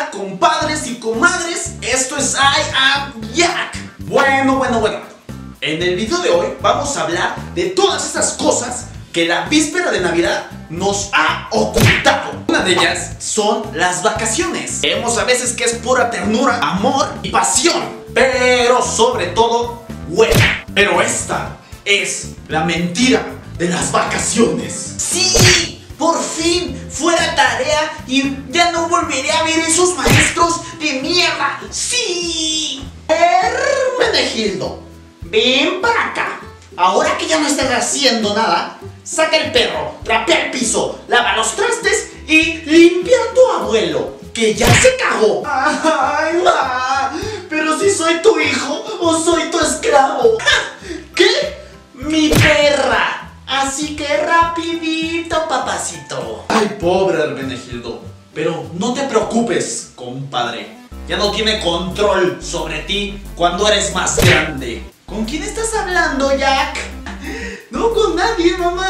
Hola, compadres y comadres, esto es I Am Jack. Bueno. En el video de hoy vamos a hablar de todas esas cosas que la víspera de Navidad nos ha ocultado. Una de ellas son las vacaciones. Vemos a veces que es pura ternura, amor y pasión, pero sobre todo hueva. Pero esta es la mentira de las vacaciones. ¡Sí! Por fin fuera tarea y ya no volveré a ver esos maestros de mierda. ¡Sí! Hermenegildo, ven para acá. Ahora que ya no estás haciendo nada, saca el perro, trapea el piso, lava los trastes y limpia a tu abuelo, que ya se cagó. ¡Ay, ma! ¿Pero si soy tu hijo o soy tu esclavo? ¿Qué? ¡Mi perra! Así que rapidito, papacito. Ay, pobre Hermenegildo. Pero no te preocupes, compadre. Ya no tiene control sobre ti cuando eres más grande. ¿Con quién estás hablando, Jack? No, con nadie, mamá.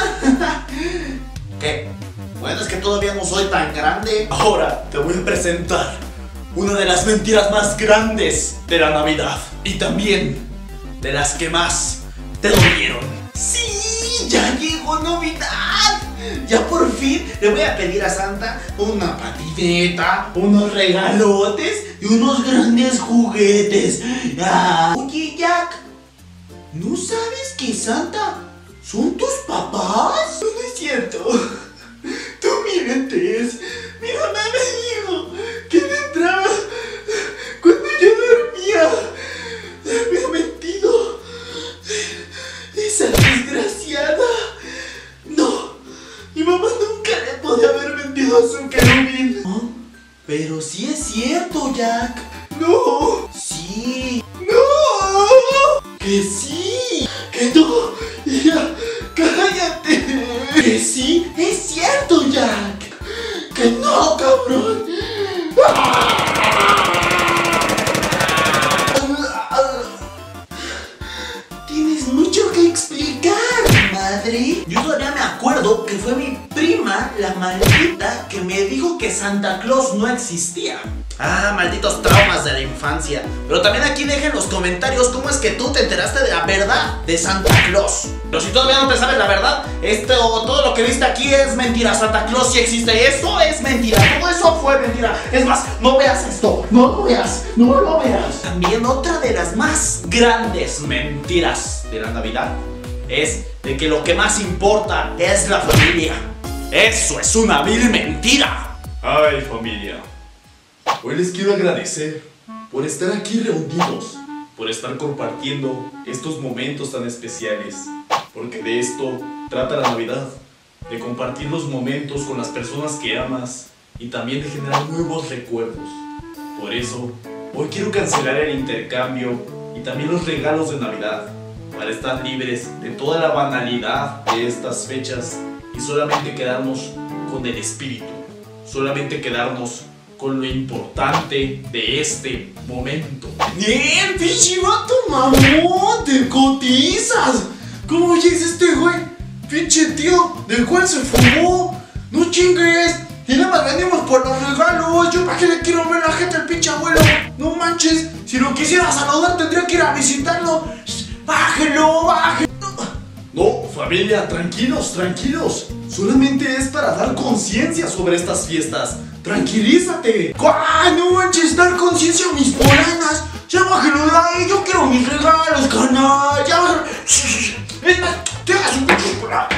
¿Qué? Bueno, es que todavía no soy tan grande. Ahora te voy a presentar una de las mentiras más grandes de la Navidad. Y también de las que más te dolieron. ¡Sí! ¡Ya llegó Navidad! Ya por fin le voy a pedir a Santa una patineta, unos regalotes y unos grandes juguetes. ¡Ah! Oye, Jack, ¿no sabes que Santa son tus papás? No es cierto. Tú mientes. Mi mamá me dijo que me entraba cuando yo dormía. Me ha mentido. Esa desgraciada. No, mi mamá nunca le podía haber mentido a su querubín. ¿Oh? Pero sí es cierto, Jack. No. Sí. No. Que sí. Que no. Ya, cállate. Que sí es cierto, Jack. Que no, cabrón. Tienes mucho que explicar, madre. Yo todavía me acuerdo que fue mi prima, la maldita, que me dijo que Santa Claus no existía. Ah, malditos traumas de la infancia. Pero también aquí dejen en los comentarios cómo es que tú te enteraste de la verdad de Santa Claus. Pero si todavía no te sabes la verdad, todo lo que viste aquí es mentira. Santa Claus sí existe, eso es mentira. Todo eso fue mentira. Es más, no veas esto, no lo veas, no lo veas. También otra de las más grandes mentiras de la Navidad es de que lo que más importa es la familia. Eso es una vil mentira. Ay, familia, hoy les quiero agradecer por estar aquí reunidos, por estar compartiendo estos momentos tan especiales, porque de esto trata la Navidad, de compartir los momentos con las personas que amas y también de generar nuevos recuerdos. Por eso, hoy quiero cancelar el intercambio y también los regalos de Navidad, para estar libres de toda la banalidad de estas fechas y solamente quedarnos con el espíritu, solamente quedarnos con lo importante de este momento. ¡Bien, pinche vato mamón! ¡Te cotizas! ¿Cómo dices este güey? Pinche tío, del cual se fumó. ¡No chingues! Y nada más venimos por los regalos. Yo para qué le quiero ver la gente al pinche abuelo. No manches, si lo quisiera saludar tendría que ir a visitarlo. ¡Bájelo, bájelo! No, familia, tranquilos, tranquilos. Solamente es para dar conciencia sobre estas fiestas. Tranquilízate. ¡Ay, no manches! Dar conciencia a mis polanas. Ya bájelo de ahí, yo quiero mis regalos, canal. Ya bájelo. Es más, te hagas un pinche polar.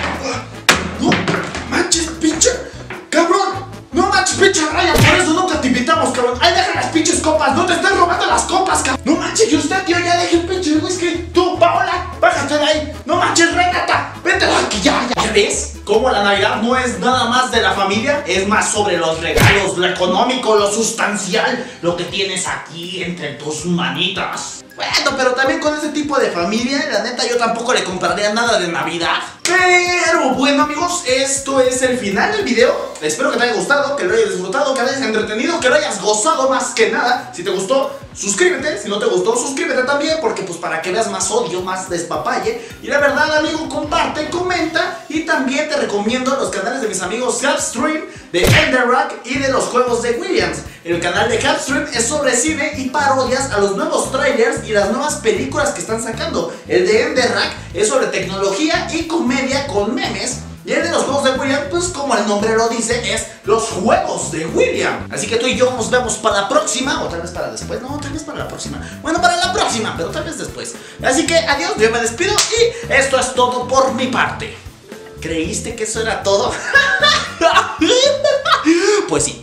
No manches, pinche cabrón. No manches, pinche raya, por eso nunca te invitamos, cabrón. Ay, deja las pinches copas, no te estés robando las copas, cabrón. No manches, y usted, tío, ya deje el pinche whisky. Tú, Paola, bájate de ahí. No manches, Renata, vete de aquí, ya. ¿Ya ves? Cómo la Navidad no es nada más de la familia, es más sobre los regalos, lo económico, lo sustancial, lo que tienes aquí entre tus manitas. Bueno, pero también con ese tipo de familia, la neta yo tampoco le compraría nada de Navidad. Pero bueno, amigos, esto es el final del video. Espero que te haya gustado, que lo hayas disfrutado, que lo hayas entretenido, que lo hayas gozado más que nada. Si te gustó, suscríbete. Si no te gustó, suscríbete también, porque pues para que veas más odio, más despapalle. Y la verdad, amigo, comparte, comenta. Y también te recomiendo los canales de mis amigos Selfstream, de Enderrock y de los juegos de Williams. El canal de Capstream es sobre cine y parodias a los nuevos trailers y las nuevas películas que están sacando. El de Enderrack es sobre tecnología y comedia con memes. Y el de los juegos de William, pues como el nombre lo dice, es los juegos de William. Así que tú y yo nos vemos para la próxima, o tal vez para después, no, tal vez para la próxima. Bueno, para la próxima, pero tal vez después. Así que adiós, yo me despido y esto es todo por mi parte. ¿Creíste que eso era todo? Pues sí.